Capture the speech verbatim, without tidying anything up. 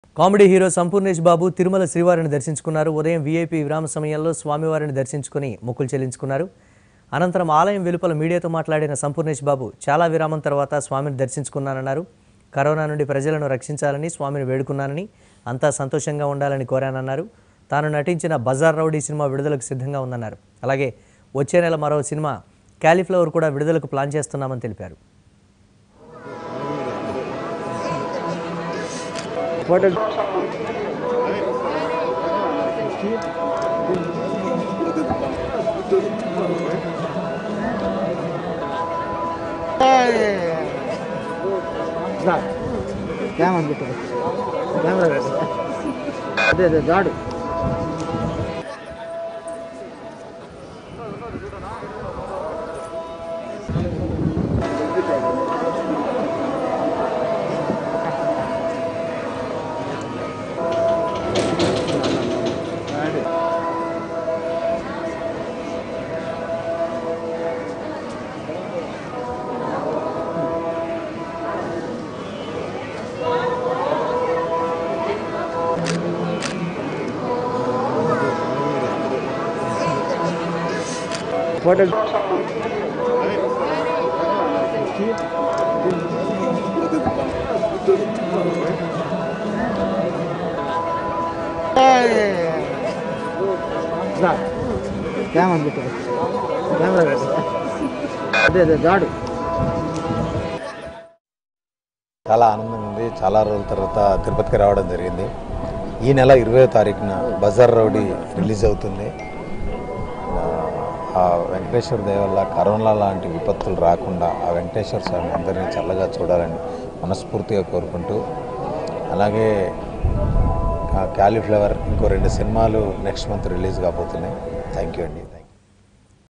Comedy hero Sampoornesh Babu Tirumala శ్రీవారిని దర్శించుకున్నారు. ఉదయం వీఐపీ విరామ సమయంలో స్వామివారిని దర్శించుకుని మొక్కులు చెల్లించుకున్నారు. అనంతరం ఆలయం వెలుపల మీడియాతో మాట్లాడిన సంపూర్ణేష్ బాబు చాలా విరామం తర్వాత స్వామిని దర్శించుకున్నానన్నారు. కరోనా నుండి ప్రజలను రక్షించాలని స్వామిని వేడుకున్నానని, అంతా సంతోషంగా ఉండాలని కోరానన్నారు. తాను నటించిన బజార్ రౌడీ సినిమా విడుదలకు సిద్ధంగా ఉందన్నారు. అలాగే వచ్చే నెల మరో సినిమా క్యాలీఫ్లవర్ కూడా విడుదలకు ప్లాన్ చేస్తున్నామని తెలిపారు. అదే అదే గాడు ఫోటో కెమెరా పెట్టు కెమెరా పెట్టు అదే అదే గాడు చాలా ఆనందంగా ఉంది. చాలా రోజుల తర్వాత తిరుపతికి రావడం జరిగింది. ఈ నెల ఇరవై తారీఖున బజార్ రౌడీ రిలీజ్ అవుతుంది. ఆ వెంకటేశ్వర దయ వల్ల కరోనా లాంటి విపత్తులు రాకుండా ఆ వెంకటేశ్వర స్వామి అందరినీ చల్లగా చూడాలని మనస్ఫూర్తిగా కోరుకుంటూ, అలాగే క్యాలీఫ్లవర్ ఇంకో రెండు సినిమాలు నెక్స్ట్ మంత్ రిలీజ్ కాబోతున్నాయి. థ్యాంక్ యూ అండి. Thank you.